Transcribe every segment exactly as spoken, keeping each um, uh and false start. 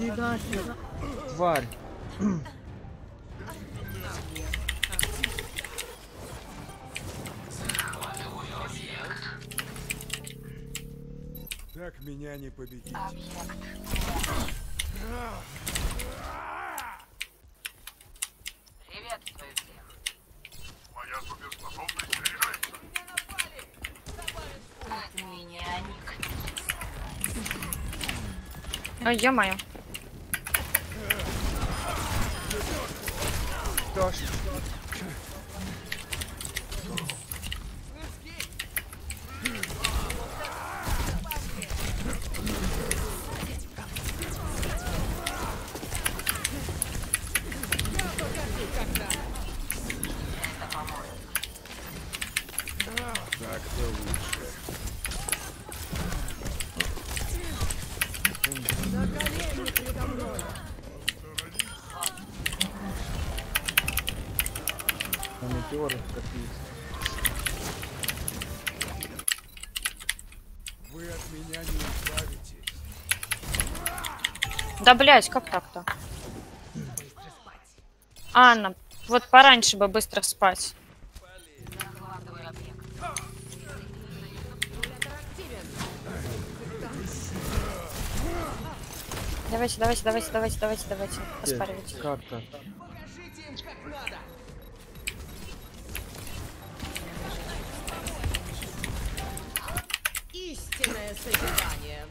иди нахер, тварь. Так меня не победить. Приветствую всех. Моя суперспособность снижается. От меня никто. Ой, ё-моё. Что ж, Так-то лучше. на метеоры какие-то. Вы от меня не избавитесь. Да, блядь, как так-то? Анна, вот пораньше бы быстро спать. Захватываю объект. Давайте, давайте, давайте, давайте, давайте, давайте. Где? Оспаривайте. Карта. Истинное созидание.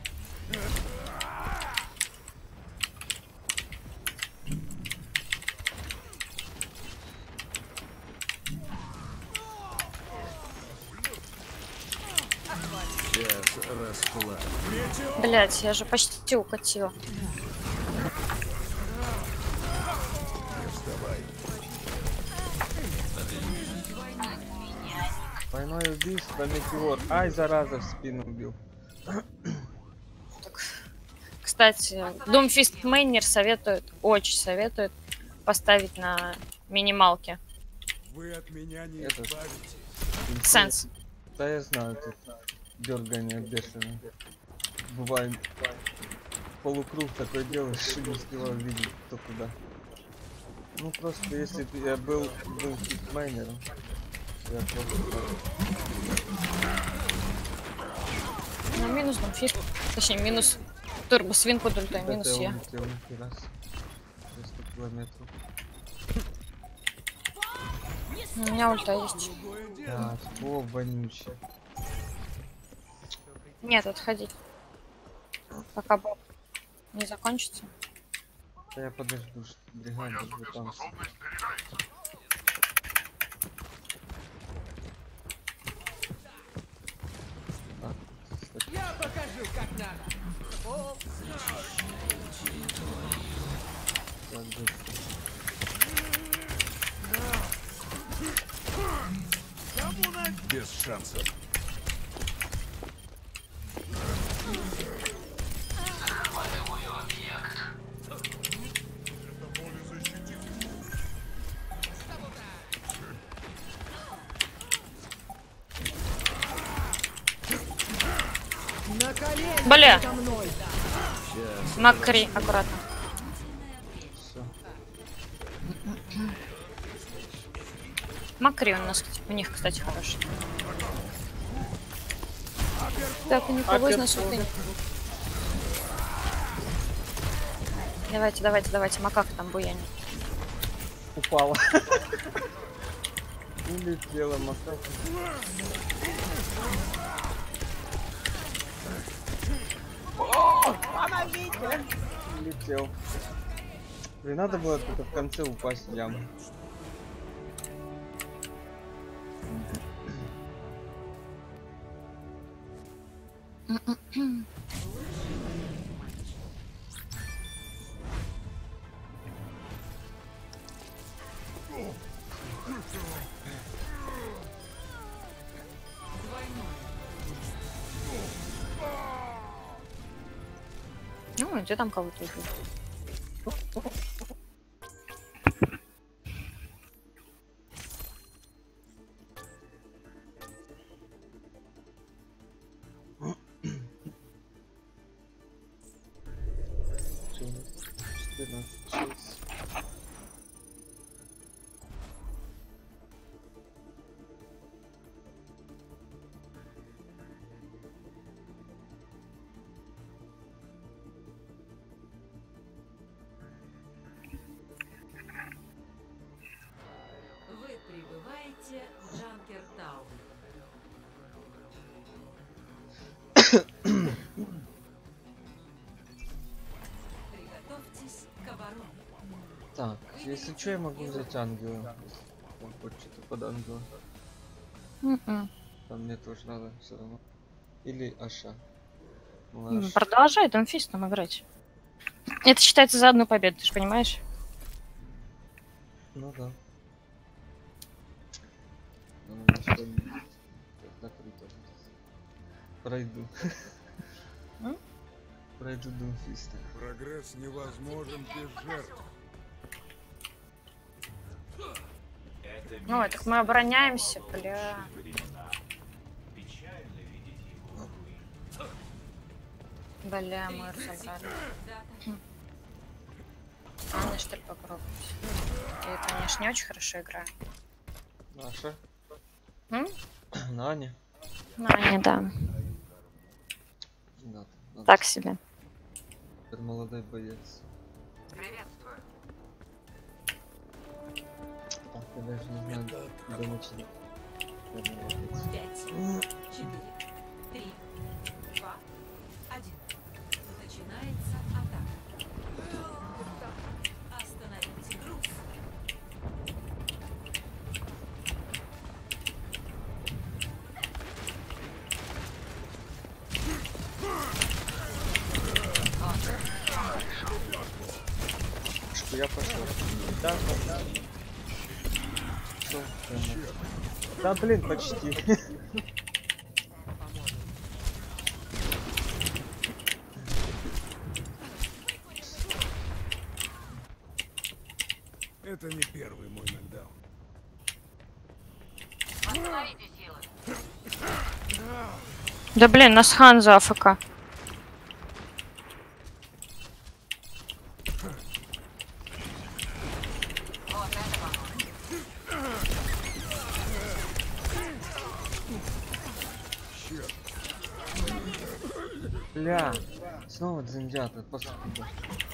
Сейчас расплавлю. Блядь, я же почти укатила. Двойное убийство, метеор. Ай, зараза, в спину убил. Кстати, Doomfist Мейнер советует, очень советует поставить на минималке. Вы от меня не Это- избавитесь. Сенс. Да я знаю, тут дергание бешеное. Бывает, полукруг такой делаешь, и не успеваю видеть, кто куда. Ну просто если бы я был, был хитмейнером, я просто... Ну, минус Doomfist. Точнее, минус турбосвин под ультой, Это минус я я. улетел ни раз. триста километров. У меня ульта есть. Да, о, вонючий. Нет, отходить. Пока боб не закончится. Да я подожду, что бригаду жду там. Способность снижается. А, кстати, Я покажу, как надо. О, так быстро. Без шансов. на колени Бля, передо мной. Макри, аккуратно. Все. Макри у нас, у них, кстати, хороший. Так, и никого из нас тут нет. Давайте, давайте, давайте, макак там буянит. Упала. Улетела макака. Улетел. Блин, надо было только в конце упасть в яму. Ну, где там кого-то убил? Всё. четырнадцать шесть. Вы прибываете в Джанкертаун. Приготовьтесь к обороне. Так, если что, я могу взять ангела. Он хочет что-то под ангела. Мгм. Там мне тоже надо все равно. Или Аша. Ну, М, Аш- Продолжай Донфистом играть. Это считается за одну победу, ты же понимаешь? Ну да. Ну, на что мне? Так круто будет. Пройду. М? Пройду Дунфиста. Прогресс невозможен без жертв. Ой, так мы обороняемся, бля. Бля, мы разобрали. Хм. Ладно, что ли, попробовать. Я, конечно, не очень хорошо играю. Наша? М? Наня? Ну, не да. Да, надо Так себе. теперь молодой боец. Приветствую. Так, я даже не знаю, куда начать. Пять, четыре, три, два, один. Начинается атака. Остановите груз. Что я пошел? Да, да. Что? Да, блин, почти. Это не первый мой нокдаун. Остановите силы. Да блин, нас хан за АФК. Вот это поможет. Бля, снова дзендята, паскуда.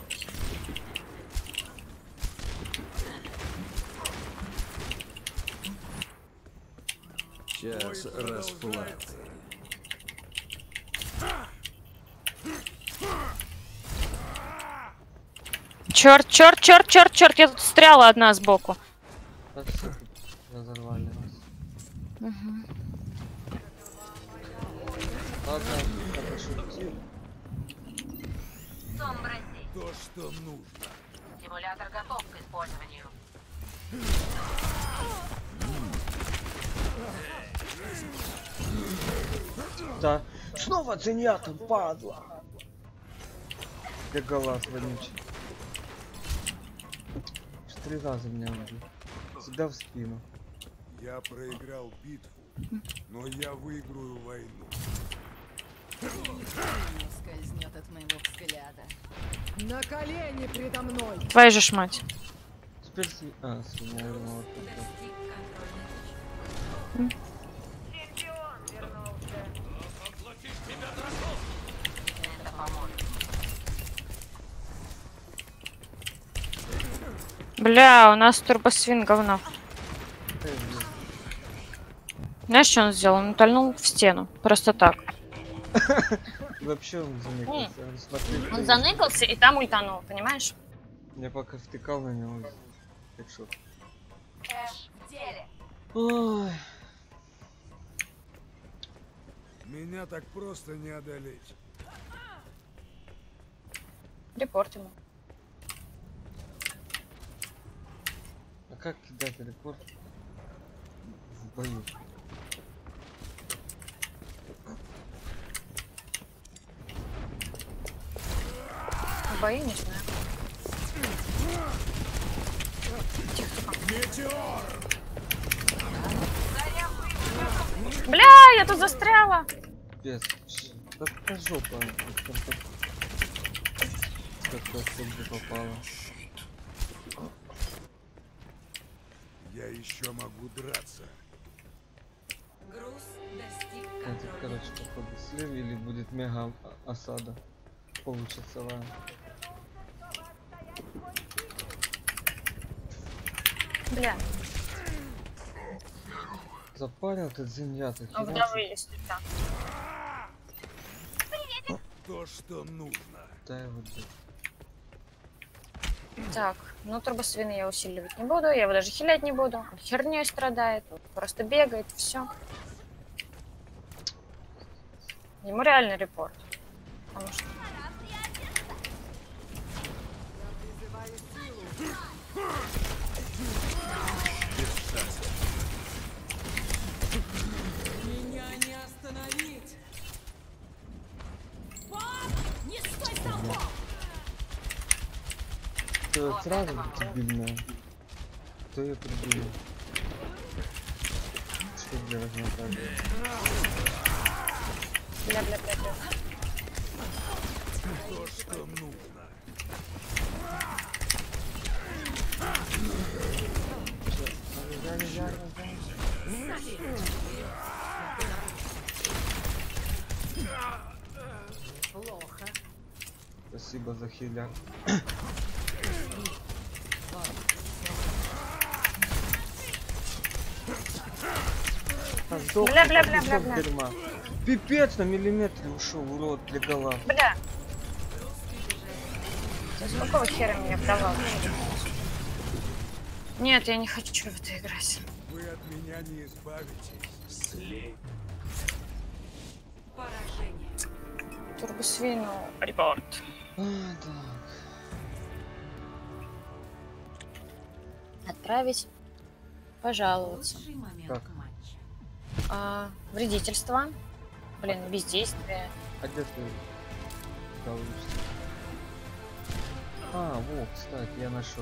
Час расплаты. Черт, черт, черт, черт, черт, я тут встряла одна сбоку. Да все тут разорвали нас. Ладно, я пошутил. Сомбраси. То, что нужно. Симулятор готов к использованию. Да. Снова дзендята, падла. Где голос вонючий. Три раза меня убил. Всегда в спину. Я проиграл битву, но я выиграю войну. Не скользнет от моего взгляда. На колени предо мной. Твоя же ж мать. Теперь сви... А, свинья вернула. Достиг контрольной точки. Это поможет. Бля, у нас турбосвин говно. Знаешь, что он сделал? Он тольнул в стену. Просто так. Вообще он заныкался. Он смотрел, Он конечно. заныкался и там ультанул, понимаешь? Я пока втыкал на него. Так что. Кэш в деле. Ой. Меня так просто не одолеть. Репорт ему. А как кидать рекорд в бою? В бою не знаю. Бля, я тут застряла. Без. Да это жопа. Как-то в попала. Я еще могу драться. Груз достиг Это, контрольной короче, точки. походу слив или будет мега о- осада. Получится, ладно. Бля, Запарил этот зеньят. а вдовы есть там. То, что нужно. Да, вот это. Так, ну турбосвины я усиливать не буду, я его даже хилять не буду. Он херней страдает, вот просто бегает, все. Ему реально репорт. Потому что Призываю силу. Меня не остановить! Не стой столбом! Ты вот сразу дебильная. Кто ее придумал? Что для разнообразия? бля-бля-бля-бля. То, что нужно. Плохо. Спасибо за хиляк. Бля-бля-бля-бля-бля. Пипец, на миллиметр ушел, урод, Леголас. Бля. Ты с какого хера меня вдавал? Нет, я не хочу в это играть. Вы от меня не избавитесь. Поражение. Турбосвину репорт. А, так. Отправить. Пожаловаться. Лучший момент Так. матча. А, вредительство. Блин, бездействие. А где ты получится? А, вот, кстати, я нашел.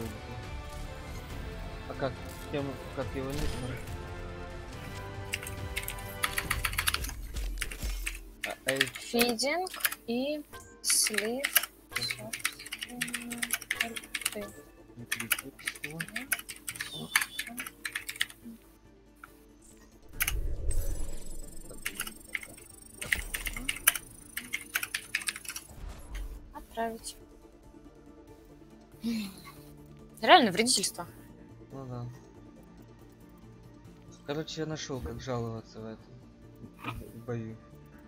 А как, кем, как его никнуть? А, эй, Фидинг и слив. собственно, альты. не перепутал. Отправить. Реально вредительство. Ну да. Короче, я нашел, как жаловаться в этом в бою.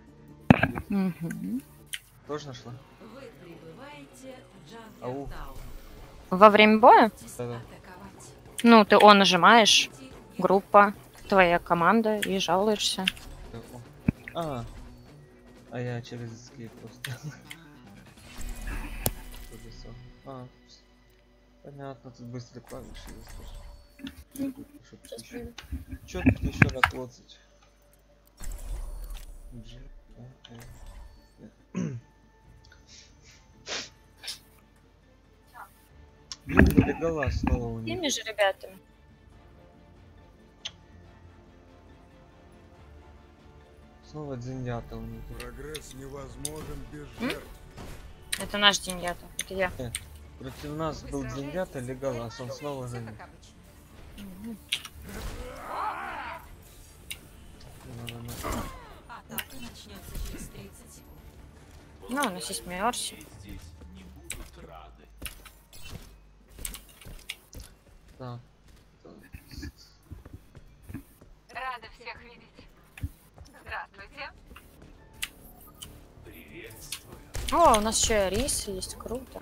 Тоже нашла? Вы прибываете в Ау. Джангертаун. Во время боя? Да-да. Атаковать. Ну, ты О нажимаешь, группа, твоя команда и жалуешься. А, а я через escape просто. Записал. А, понятно, тут быстрые клавиши есть. Чё тут еще наклоцать? G, окей. Блин, Леголас снова у них. Теми же ребятами. Снова дзиньята у них. Прогресс невозможен без жертв. Это наш день ято. Это я. Против нас был дзиньята Леголас, он снова за них. Как обычно. Надо на- Атака начнется через тридцать секунд. Ну, у нас есть Мерси. Так. Рада всех видеть. Здравствуйте. О, у нас еще рис есть, круто.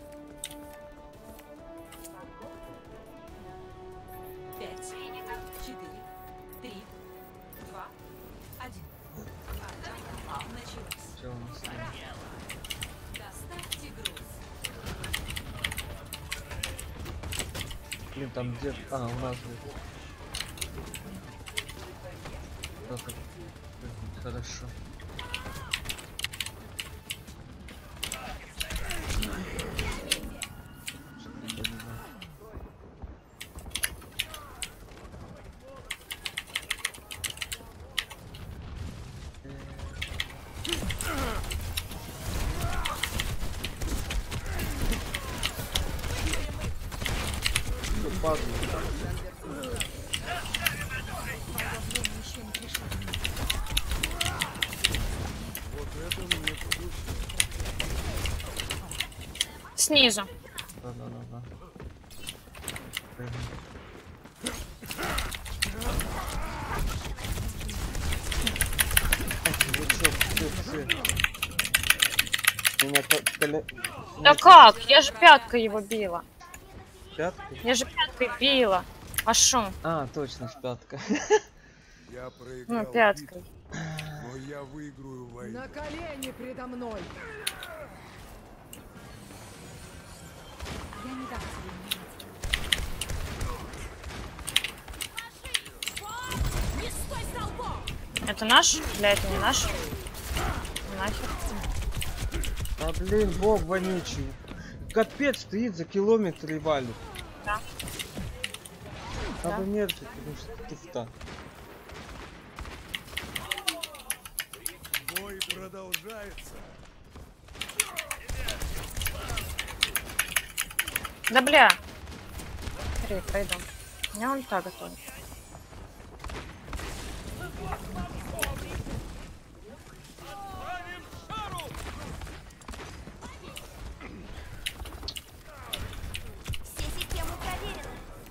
Пять, четыре, три, два, один. Атака началась. Чё у нас там? Доставьте груз. Блин, там где... А, у нас будет. Да, так. Хорошо. Что-то не знаю. Что, падает? Вот это мне по душе. Снизу. Да, да, да, да. Вы чё, все, все. Меня ко- коля- Да Нет, как? Я же пяткой его била. пяткой? Я же пяткой била. А шо? А, точно, в пятка. Я проиграл Ну, битву, пяткой. но я выиграю войну. На колени предо мной. Я не дам тебе умереть. Не стой столбом! Это наш? Бля, это не наш. Нахер. А блин, бог вонючий. Капец, стоит за километр и валит. Да. Надо Да. нервничать, потому что туфта. Бой продолжается. Да бля. Смотри, пройду. У меня ульта готова. Все системы проверены.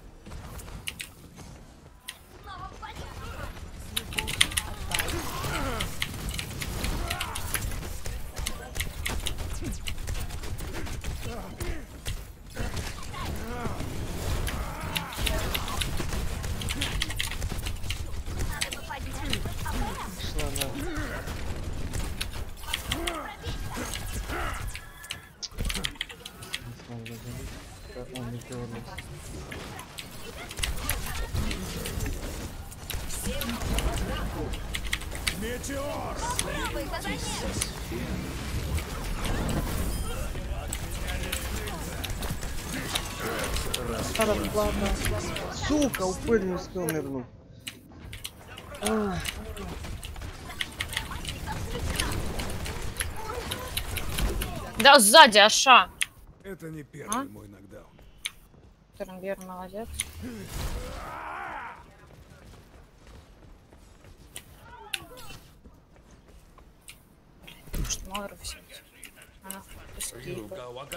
Снова в бою. Шла на. Не смог доживить. Да, он не тёрнулся. Метеор! Новое задание. Сука, упырь не успел нырнуть. Ах. Да сзади, Аша. Это не первый А? мой нокдаун. Термбир, молодец. Может, Мойру взять? Она пускай.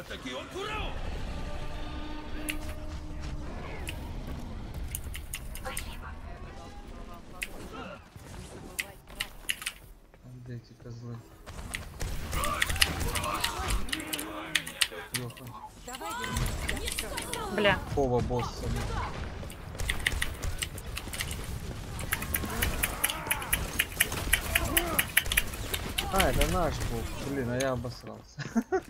Где эти козлы? Ёха. Бля. Кова босса. А, это наш бог. Блин, а я обосрался.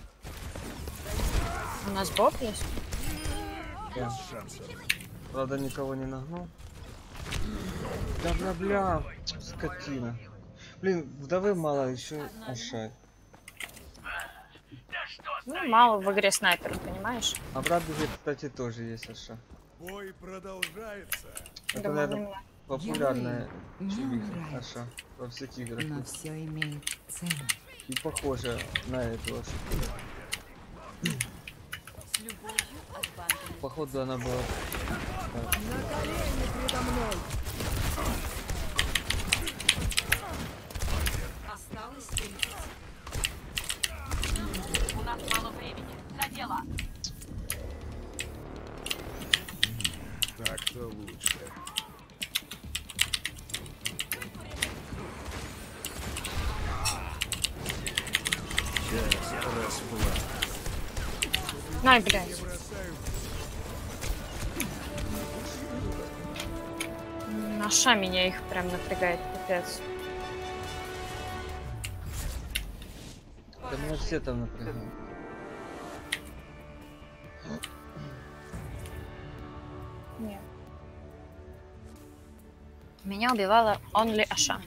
У нас боб есть? Да. Правда, никого не нагнул. Да бля бля, скотина. Блин, вдовы мало, еще Аша. Ну, мало в игре снайперов, понимаешь? А в Радуге, кстати, тоже есть Аша. Бой продолжается. Это, Думаю, наверное, на меня. популярная не чувиха умирают. Аша во всех играх. Но все имеет цену. И похоже на эту Ашу. Походу она была... так. На колени предо мной. Осталось тридцать. У нас мало времени. За дело. Так-то лучше. Най, блядь. М, Аша меня их прям напрягает, пипец. Да меня все там напрягают. Нет. Меня убивала only Аша.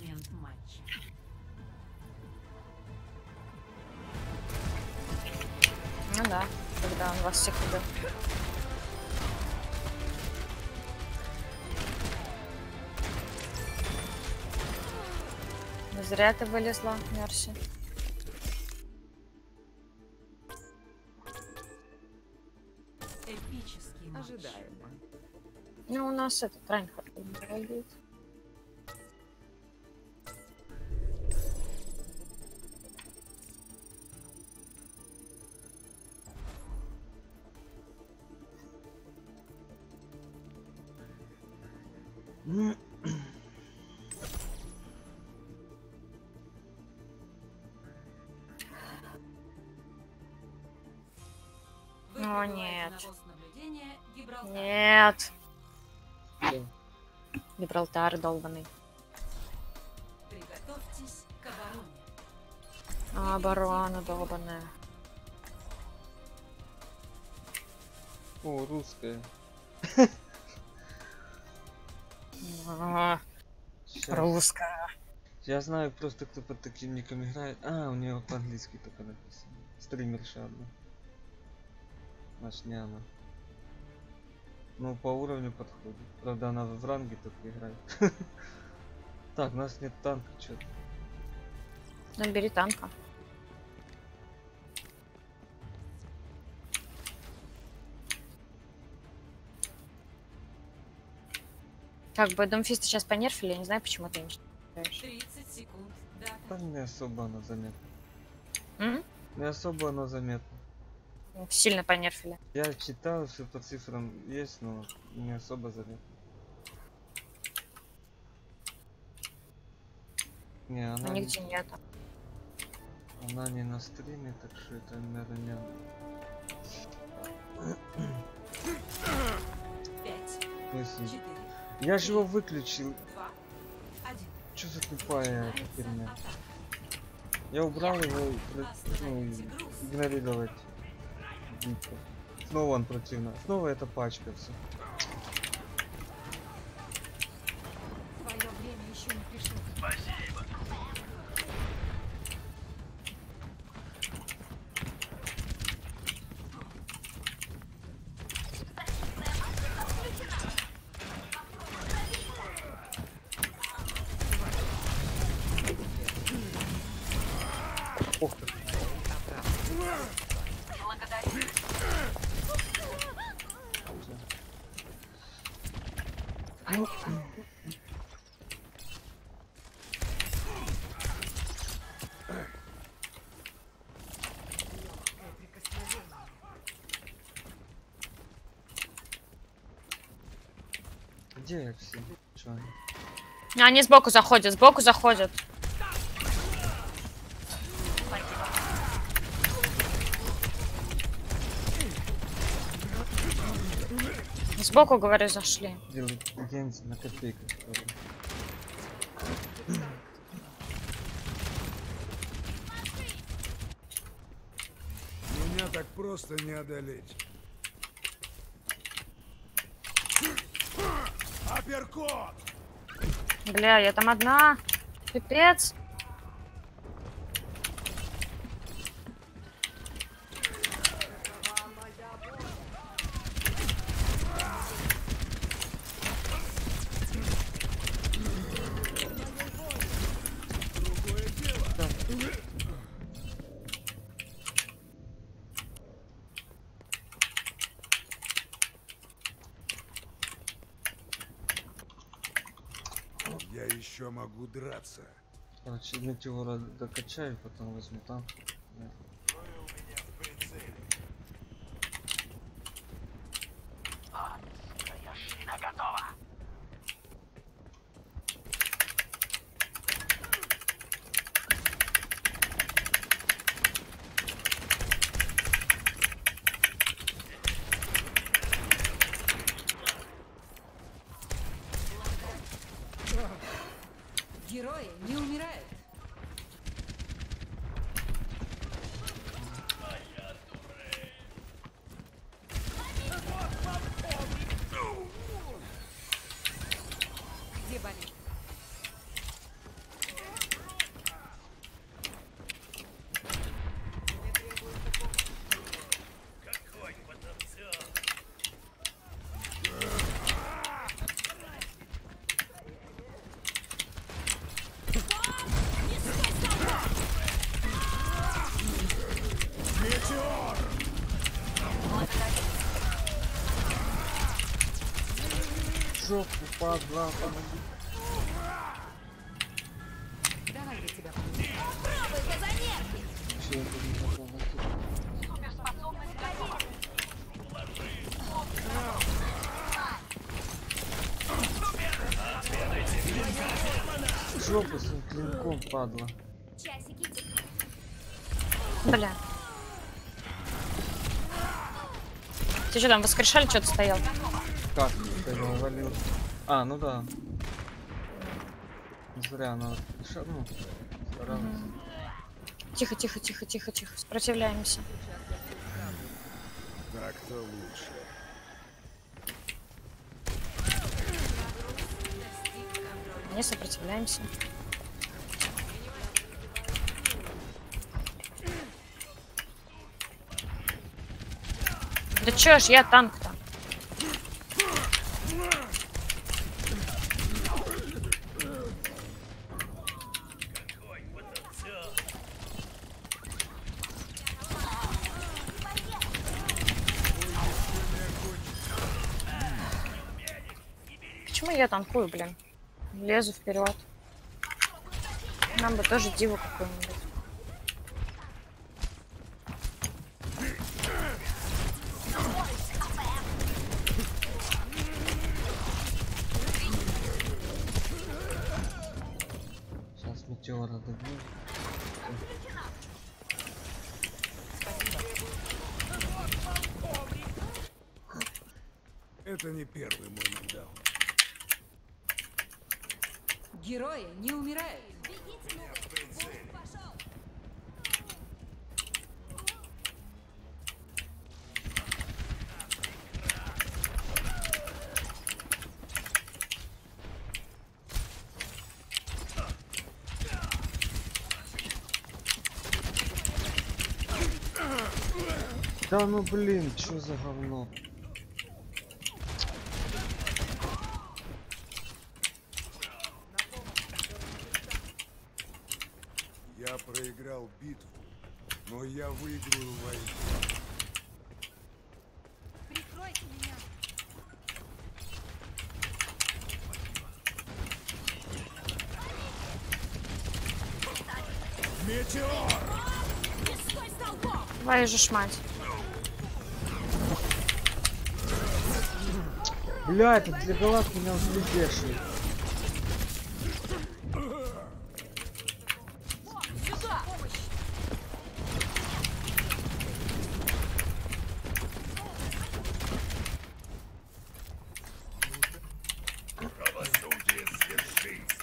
Ну да, когда он вас всех убил. Зря ты вылезла, Мерси. Эпический матч. Ожидаемо. Ну, у нас этот Райнхард будет. О, нет. Нет. Гибралтар долбаный. Приготовьтесь к обороне. А, оборона долбаная. О, русская. А, Щас. русская. Я знаю просто, кто под таким ником играет. А, у нее по-английски только написано. Стримерша одна. Значит, не она. Ну, по уровню подходит. Правда, она в ранге только играет. Так, у нас нет танка, что-то. Ну, бери танка. Как бы Домфиста сейчас понерфили, я не знаю, почему ты не считаешь. тридцать секунд. Дата. Да, не особо она заметна. М? Не особо она заметна. Сильно понерфили. Я читал, все по цифрам есть, но не особо заметно. Не, Но она, нигде нету. она не на стриме, так что это, наверное, не... Пять, В смысле? четыре, Я же его выключил. два, один. Что за тупая эта херня? Я убрал его, про- ну, игнорировать. Дико. Снова он противно. Снова это пачка все. Твое время еще не пришло. Ох ты. Благодарю. Где все? Чё они? Они сбоку заходят, сбоку заходят. Сбоку, говорю, зашли. Делают гензи на копейку. Что ли. Меня так просто не одолеть. Апперкот! Бля, я там одна. Пипец. Я еще могу драться. Короче, метеора докачаю, потом возьму танк. Да. Герои не умирают. Где болит? жопу, падла, помоги. Давай я тебя помогу. Попробуй-ка замерзнуть. Вообще это не знакомо. Суперспособность готова. Жопу с этим клинком, падла. Часики тикают. Бля. Ты что там, воскрешали, что-то стоял? Как ты его валил? А, ну да. Зря она ша- ну, старалась. Тихо, тихо, тихо, тихо, тихо. Сопротивляемся. Так-то лучше. Не сопротивляемся. Да чё ж, я танк-то. Почему я танкую, блин? Лезу вперед. Нам бы тоже диву какую-нибудь. Сейчас метеора добью. Это не первый мой нокдаун. Герои не умирают. Бегите, ну. Бум, пошел. Да ну блин, что за говно? Я проиграл битву, но я выиграю войну. Прикройте меня. Метеор! Не стой столбом. Твою же ж мать. Бля, этот для галак меня взлетевший. Сюда! Правосудие свершится.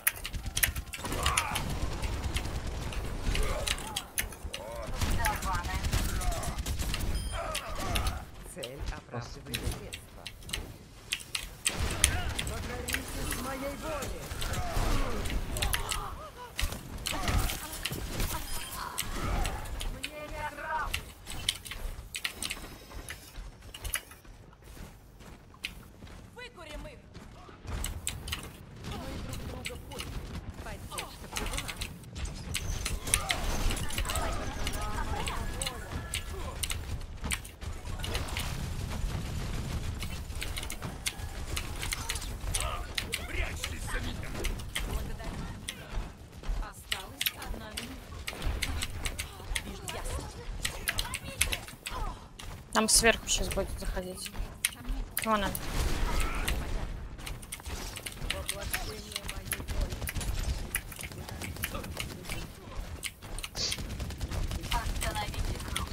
Цель оправдывает средства. Покоритесь моей воле. Выкурим их. Мы друг друга поняли. Поддержка прибыла. Прячьтесь за меня. Осталась одна минута. Вижу ясно. Там сверху сейчас будет заходить. Вон он. Воплощение моей воли. Остановите груз.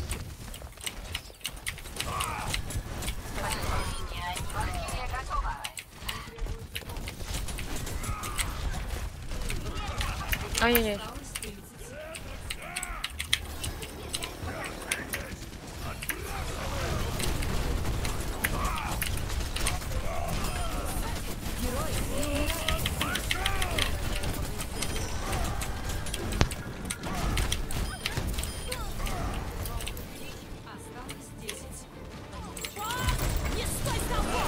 Подчинение. Валькирия готова. Ой-ой-ой. Осталось тридцать секунд. Осталось десять секунд. Не стой столбом.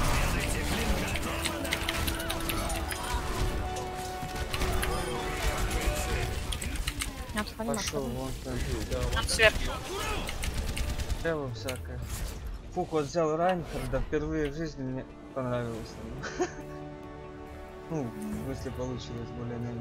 Нет, понимаю. Пошел вон там. Там сверху. Дело всякое. Фук, вот взял Райнхарда, впервые в жизни мне понравилось. Ну, в смысле получилось более-менее.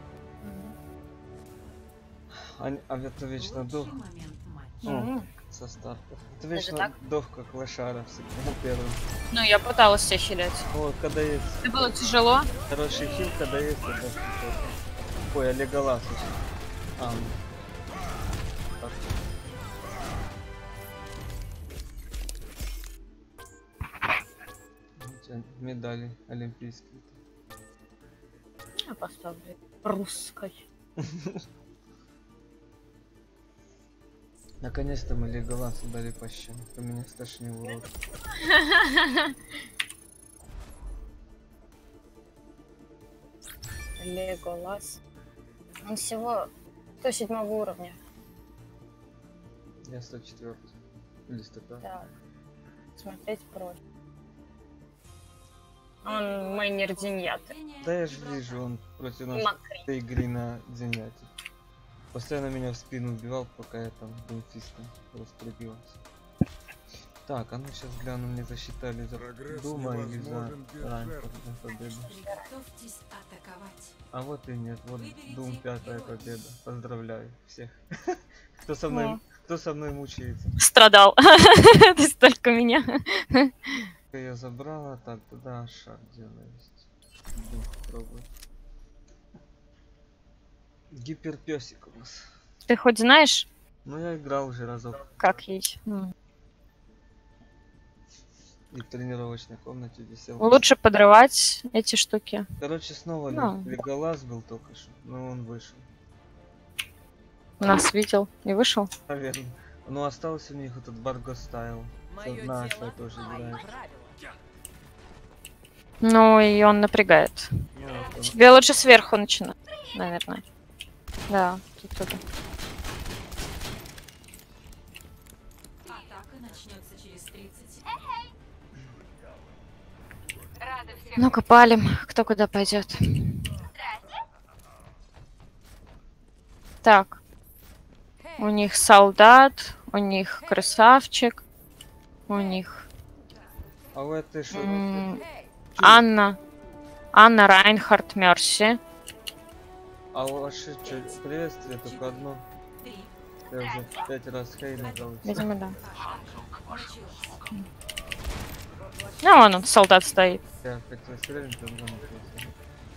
А, а это вечно дох. Лучший момент матча. Ну, со старта. Это Даже вечно так? дох, как лошара всегда первым. Ну, я пыталась тебя хилять. Вот, когда есть Это было тяжело. хороший хил, когда есть это что-то. Ой, а Леголас еще. А, ну. Так. У тебя медали олимпийские. Я поставлю русской. Наконец-то мы Леголасу дали по щам. Ты меня стошнил, урод. Леголас. Он всего сто седьмого уровня. Я сто четвёртый. Или сто пятый. Так. Смотреть профиль. Он майнер Диньяты. Да я же вижу, он против нас Макри. этой игры на Дзеняте. Постоянно меня в спину убивал, пока я там бенфистом распрягился. Так, а ну сейчас гляну, мне засчитали за Прогресс Дума или за невозможен без ранг жертв. за победу. Приготовьтесь атаковать. А вот и нет, вот Дум пятая победа. Поздравляю всех. Кто со мной, Ну. кто со мной мучается. Страдал. Ты столько меня. Я забрала, так, туда шаг делаю. Дум попробую. Гиперпёсик у нас. Ты хоть знаешь, Ну я играл уже разок. как ей? М. И в тренировочной комнате висел. Лучше подрывать эти штуки. Короче, снова Ну. Леголас был только что, но он вышел. Нас видел и вышел. Наверное. Ну остался у них этот Барго Стайл. Моё Наша тело, тоже мои играет. правила. Ну и он напрягает. Ну, вот он. Тебе лучше сверху начинать, наверное. Да, тут туда. Атака начнется через тридцать. Рада всех. Ну-ка, палим. Кто куда пойдет. Так. У них солдат, у них красавчик, у них А у этой что? м, Анна. Анна Райнхард Мерси. А у ваши что? Приветствие только одно. Три. Я уже пять раз хей нажал. и всё. Видимо, да. Началось. Ну, вон он, солдат стоит. Я хотел стрелять, там замахнулся.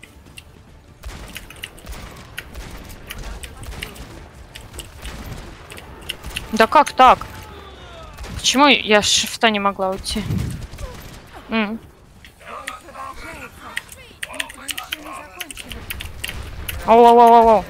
Да как так? Почему я с шифта не могла уйти? М. Оу-оу-оу-оу.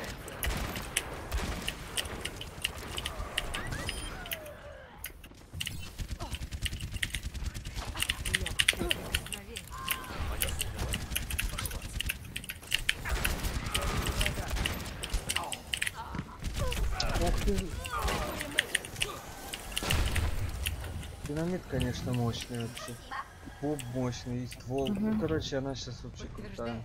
Динамит, конечно, мощный вообще. Боб мощный, и ствол. Ну, короче, она сейчас вообще крутая.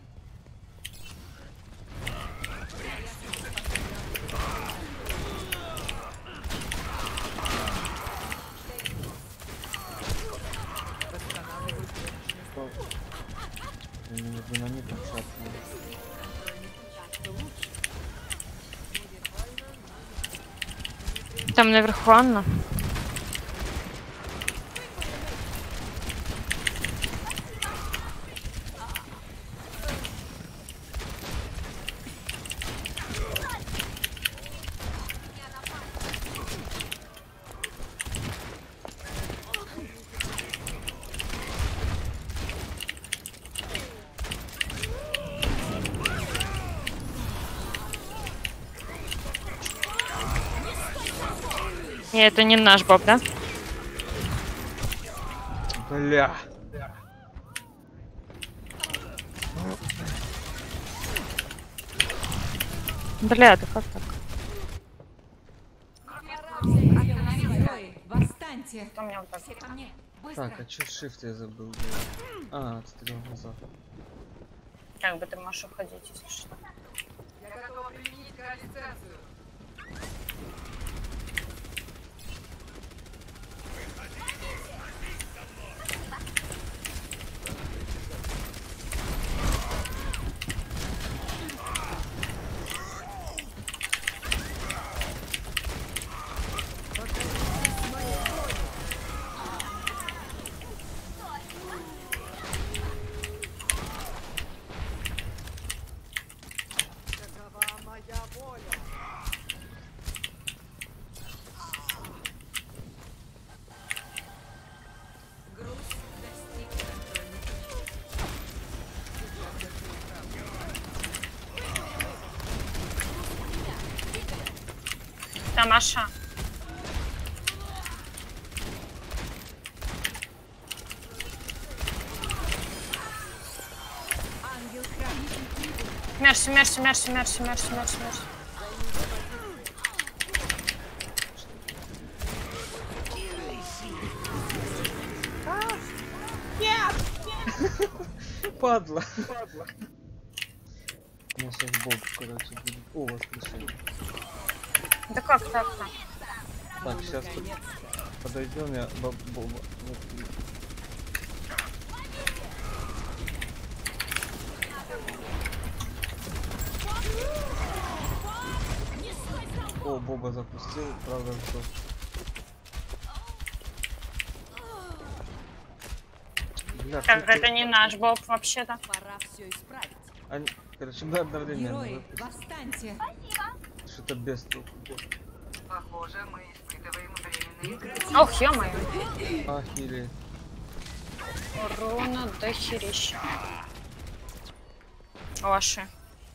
У меня динамитом шапнули. Там наверху Анна. И это не наш боб, да? Бля. Бля, да как так? Герои, восстаньте. Кто меня вот так? Все ко мне. Быстро. Так, а чё shift я забыл делать? А, отстрел назад. Как бы ты можешь уходить, если что. Я готова применить коалиценцию. Там Аша. Мерси, мерси, мерси, мерси, мерси, мерси, мерси. Падла. У нас сейчас бог, короче, будет. О, воскрешение. Да как так-то? Так, сейчас подойдем, я боб- боба. Вот. О, Боба запустил, правда, что. Бля, Так, ты- это не наш боб вообще-то. Пора все исправить. Они, короче, мы одновременно Герои, запустили. восстаньте. Что-то без толку. Похоже, мы испытываем временные Ох, ё-моё. Ахили. Урона дохерища. Ваши.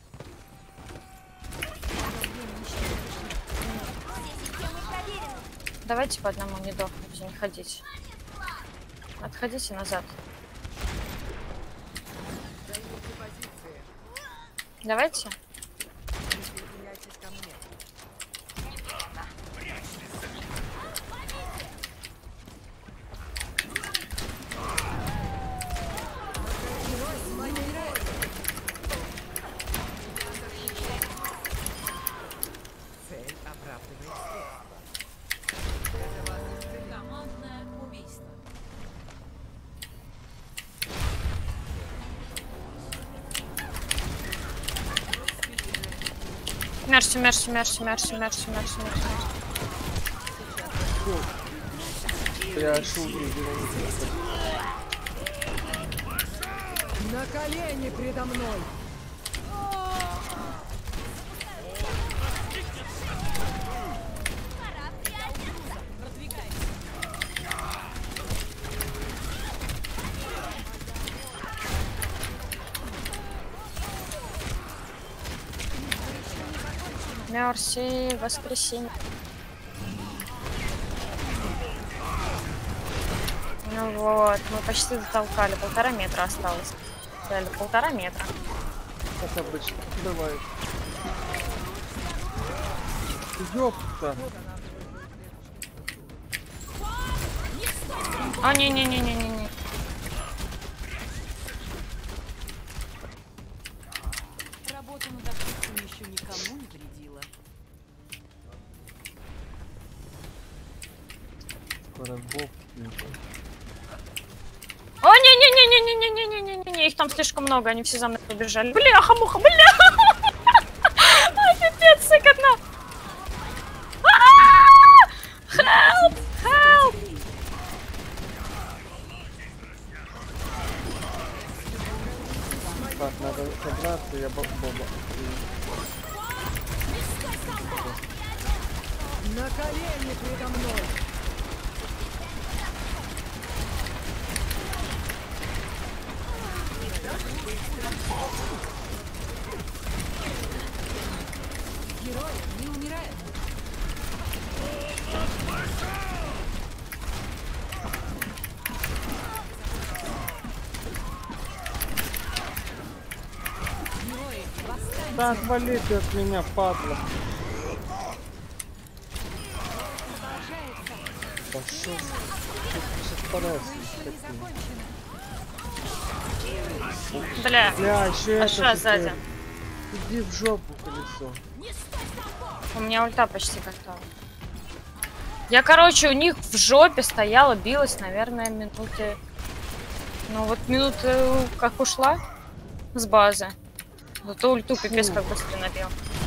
Давайте по одному не дохните, не ходите. Отходите назад. Займите позиции. Давайте. Присоединяйтесь ко мне. Цель оправдывает средства. Командное убийство. Мерси, мерси, мерси, мерси, мерси, мерси, мерси. Я шутки делаю. На колени предо мной. Мерси, воскресенье. Ну вот, мы почти затолкали. Полтора метра осталось. Дали полтора метра. Как обычно. Бывает. Ёпта. А, не-не-не-не-не-не. Работа над открытием еще никому не вредила. Скоро бог. О, не-не-не-не-не-не-не-не-не-не, их там слишком много, они все за мной побежали. Бляха-муха, бля! Ай, пипец, сыкотно! Help! Help! Так, надо собраться, я боб- Боба. На колени предо мной. Герои не умирают. Герои, восстаньте. Да, отвали ты от меня, падла. Пошел. Сейчас понравится. Бля, Бля, еще это. Аша же сзади. ты. Иди в жопу, колесо. У меня ульта почти готова. Я, короче, у них в жопе стояла, билась, наверное, минуты... Ну вот минуты как ушла с базы. Зато ульту пипец как быстро набил.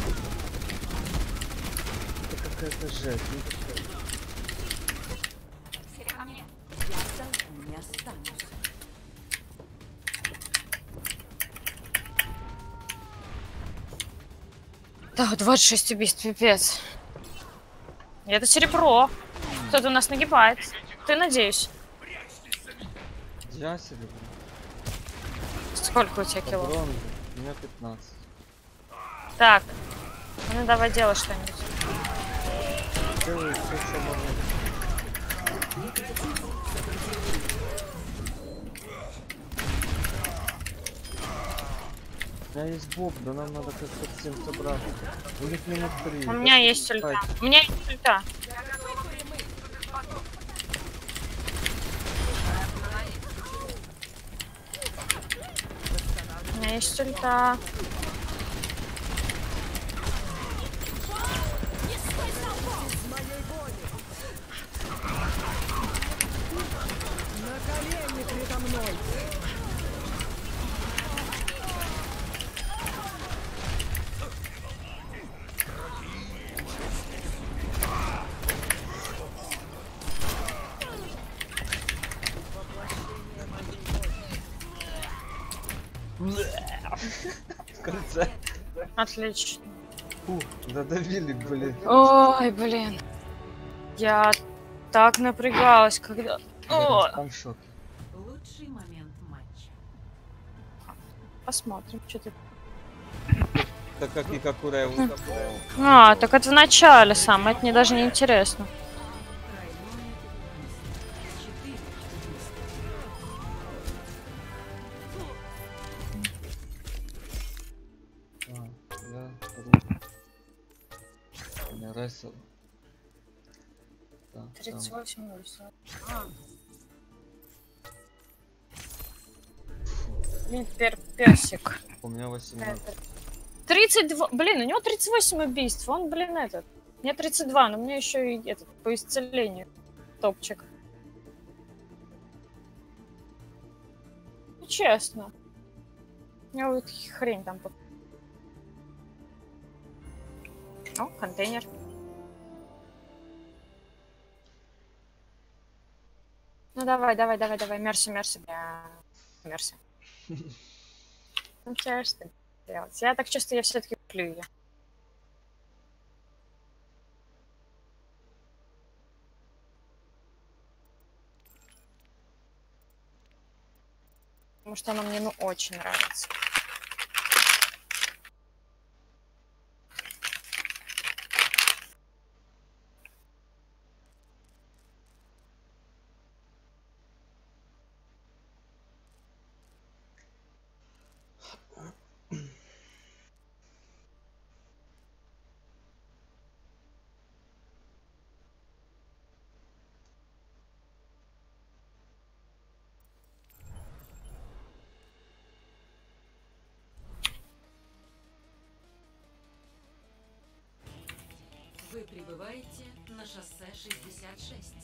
Это какая-то жесть. ну такая. Я в долгу не останусь. Да, двадцать шесть убийств, пипец. И это серебро. Кто-то у нас нагибает. Ты, надеюсь. Я себе. Сколько у тебя По кило? бронзе. У меня пятнадцать. Так. Ну давай делай что-нибудь. делаю все, что могу. У меня есть боб, да нам надо как-то всем собраться. У них минут три. У меня есть ульта. У меня есть ульта. У меня есть ульта. На колени передо мной. В конце. Отлично. Фух, додавили, блин. Ой, блин. Я так напрягалась, когда... О! Там шот. Лучший момент матча. Посмотрим, что ты... Так как и как у Реву. А, так это в начале самое, это мне даже не интересно. А, я... Я ресл. Так, тридцать там. восемь улица. Пер персик. У меня восемнадцать. тридцать два. Блин, у него тридцать восемь убийств. Он, блин, этот. У меня тридцать два, но у меня еще и этот по исцелению. Топчик. Ну, честно. У меня вот хрень там. О, контейнер. Ну давай, давай, давай, давай. Мерси, мерси, бля. Мерси. Ну что ж ты делать? Я так чувствую, я все-таки плюю ее. Потому что она мне, ну, очень нравится. Вы прибываете на шоссе шестьдесят шесть.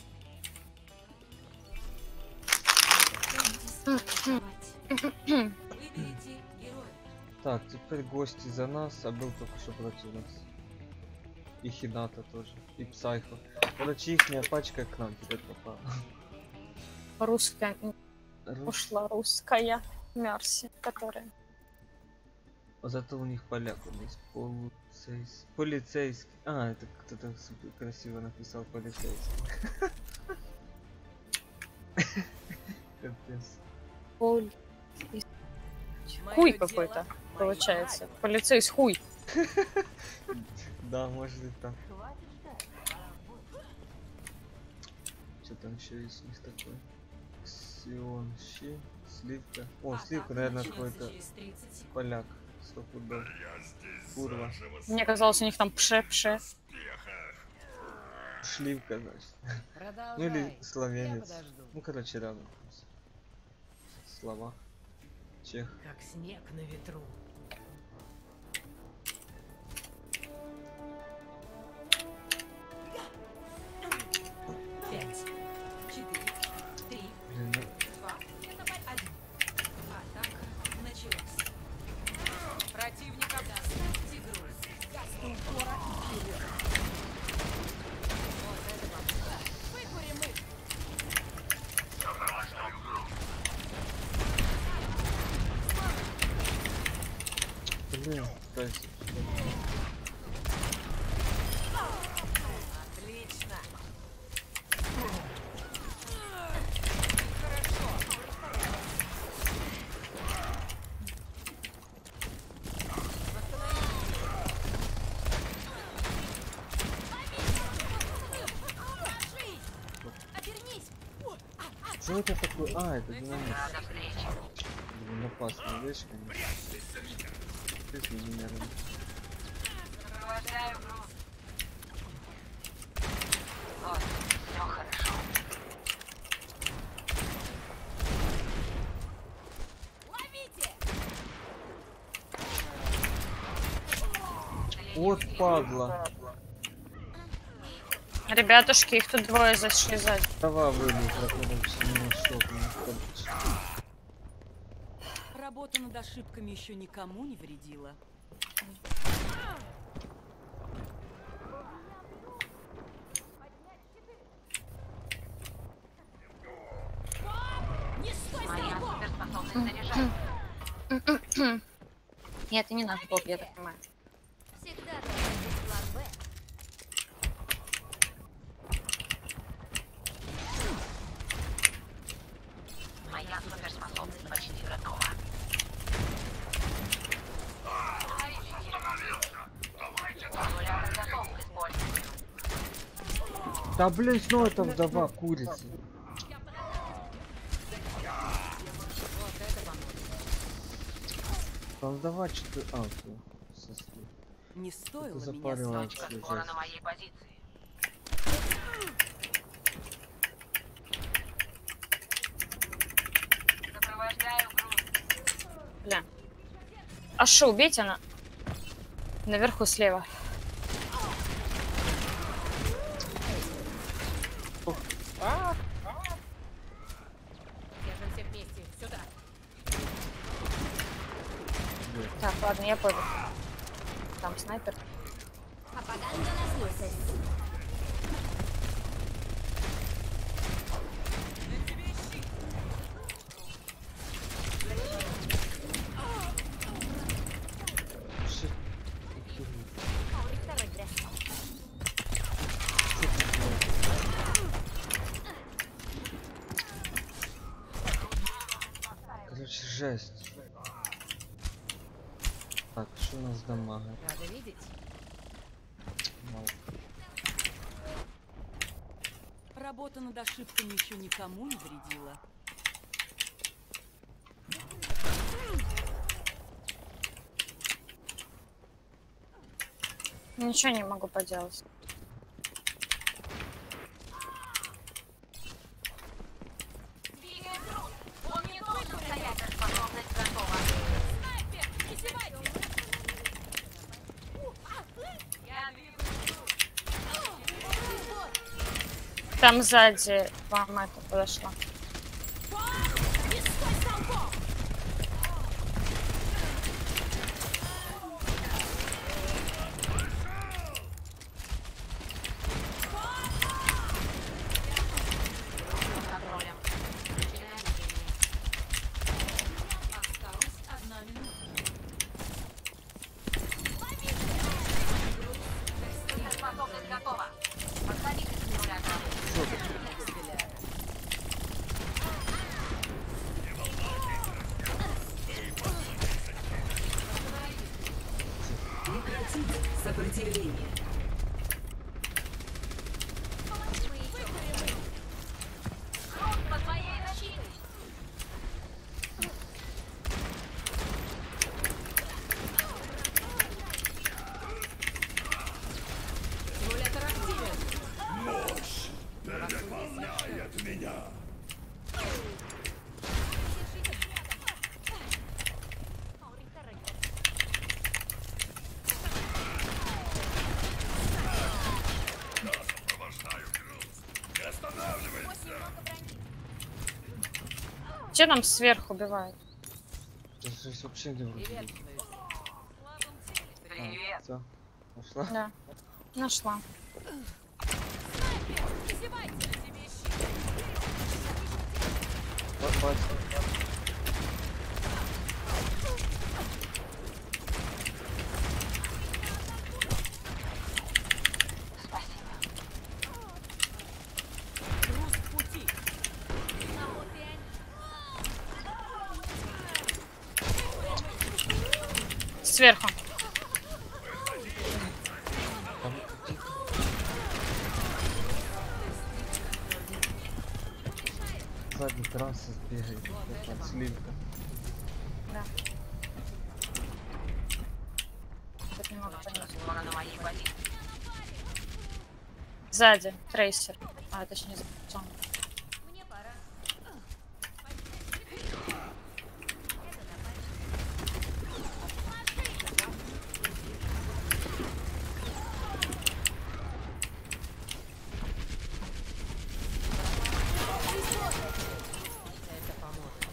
Выберите героя. Так, теперь гости за нас, а был только что против нас. И Хината тоже, и Псайхо. Короче, ихняя пачка к нам теперь попала. Русская. Рус- Ушла русская. Мерси, которая. Зато у них поляк он есть. Полицейский. Полицейский. А, это кто-то супер красиво написал полицейский. Капец. Поль... Хуй какой-то, получается. Полицейский хуй. Да, может и так. Что там еще есть у них такое? Ксион, щи, сливка. О, сливка, наверное, какой-то Через тридцать секунд. поляк. Сто пудов. Курва. Мне казалось, у них там пше-пше. Шливка, значит. Продолжай. Ну или Я словенец. подожду. Ну, короче, рядом. Словак. Чех. Как снег на ветру. Пять, четыре, три, Блин, ну, два, один. Атака началась. Противник обдаст игру. Выкурим их. блин, кстати. Отлично. Что это такое? А, это динамит. До встречи. Блин, опасная вещь, конечно. Извини, наверное. Сопровождаю груз. Вот, все хорошо. Ловите! Вот падла. Ребятушки, их тут двое зашли сзади. Трава вылезла, короче, не шок, Работа над ошибками еще никому не вредила. Не стой Моя столбом! суперспособность заряжается. Нет, это не наш Боб, я так понимаю. Всегда должен быть план Б. Моя суперспособность почти готова. Симулятор готов к использованию. Да блин, снова там вдова курица. Там вдова что-то... А, окей. Соски. Не Это стоило меня запарило слушать. Точка вообще сбора жесть. на моей позиции. Сопровождаю груз. Бля. А шо, убейте она? Наверху слева. Держимся вместе. Сюда. Так, ладно, я пойду. Там снайпер. Apagando las luces. Shit. Охереть. Ahorita regreso. Короче, жесть. Так, что у нас дамага? Рада видеть. Мало. Работа над ошибками еще никому не вредила. Ничего не могу поделать. Двигаем груз. Он не должен стоять. Способность готова. Снайпер! Призывайте! Я двигаюсь. Там сзади вам это подошло. Не стой столбом! Контролем. Осталась одна минута. Суперспособность готова. Подходите к симулятору. Сопротивление. Груз под моей защитой. Симулятор активен. Ahorita regreso. Че нам сверху убивают? Здесь вообще не вроде. Приветствую. Привет. Все. Нашла? Да. Нашла. Призывайте! Тебе щит. Попасть. Груз в пути. Сверху. сзади трасса бегает, это сливка. Да. Тут не могу понять. Сзади, трейсер. А, точнее, за путем. Мне пора. Это поможет.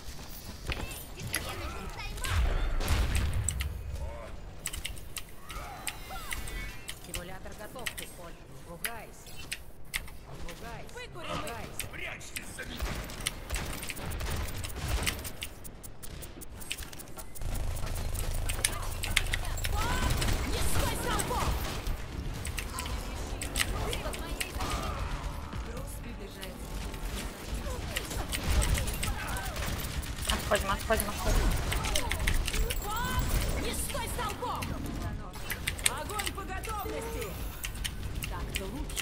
Симулятор готов к использованию. Ругайся. Ругайся. Ругайся. Не стой, Салко! Отходим, отходим, отходим. Не стой, Салко! Огонь по готовности! Так-то лучше.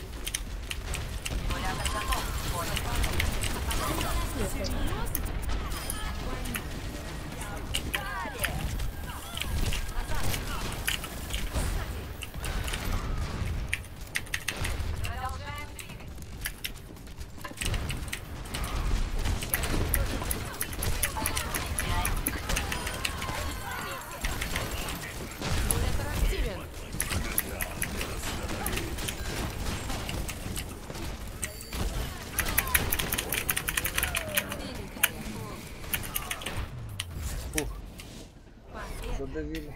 Симулятор активен. Фух. Задавили.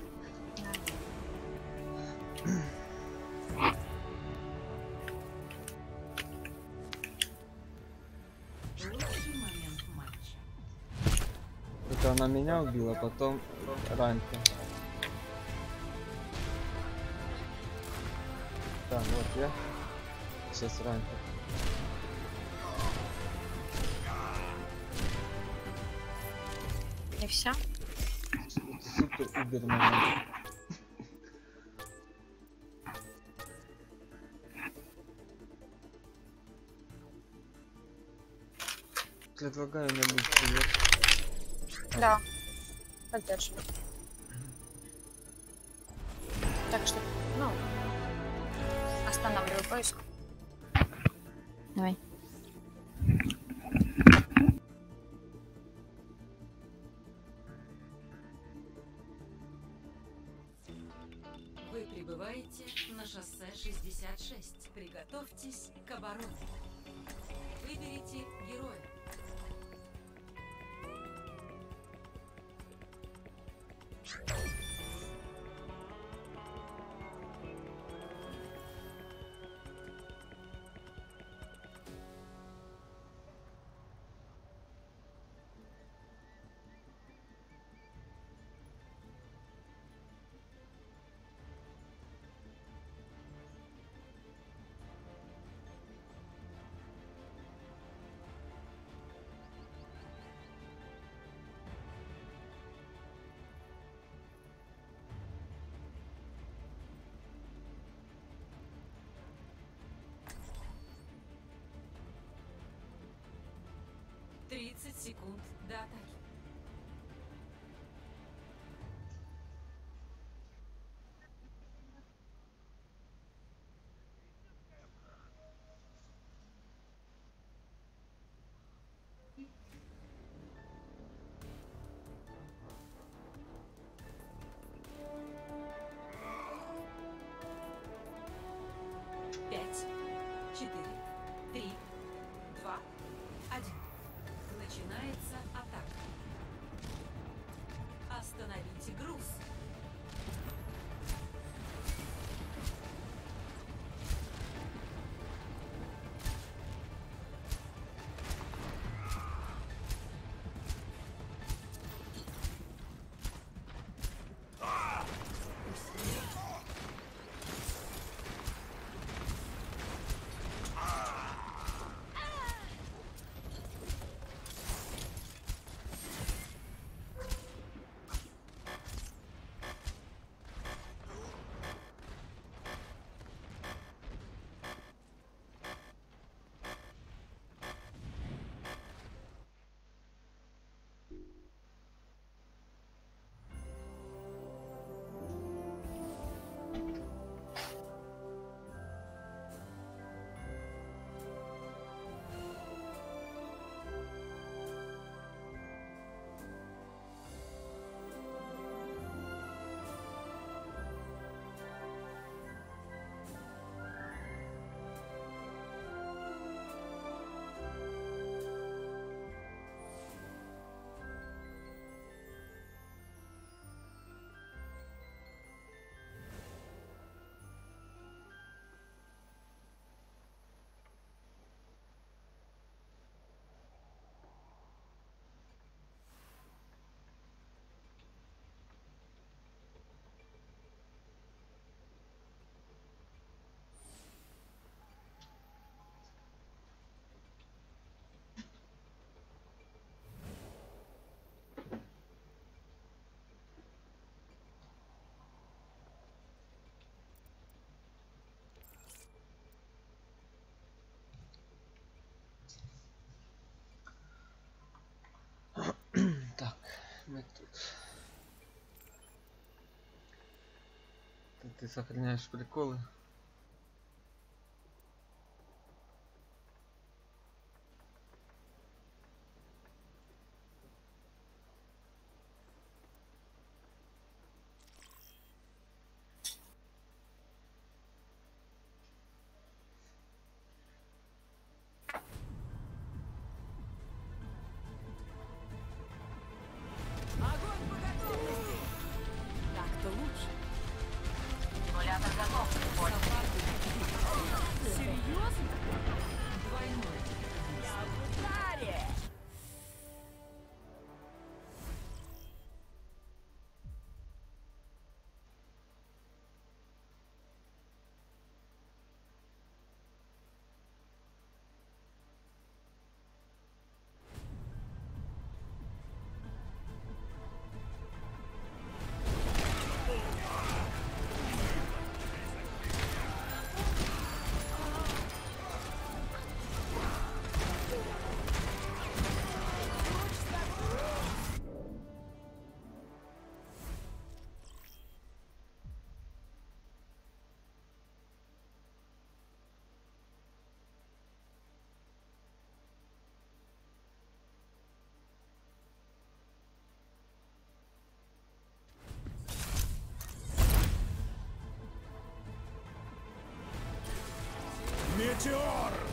Лучший момент матча. Это она меня убила, потом Ранька. Так, вот я. Сейчас Ранька. И все. Супер убер момент. Предлагаю набить привет. Да. Поддерживаю. Так что, ну, останавливаю поиск. Давай. Вы прибываете на шоссе шестьдесят шесть. Приготовьтесь к обороне. Выберите героя. тридцать секунд до атаки. Пять, четыре, три, два, один. Начинается атака. мы тут. Ты, ты сохраняешь приколы. Огонь по готовности! Так-то лучше. Симулятор готов. Понял. Серьезно? Двойной. Я в ударе! Метеор!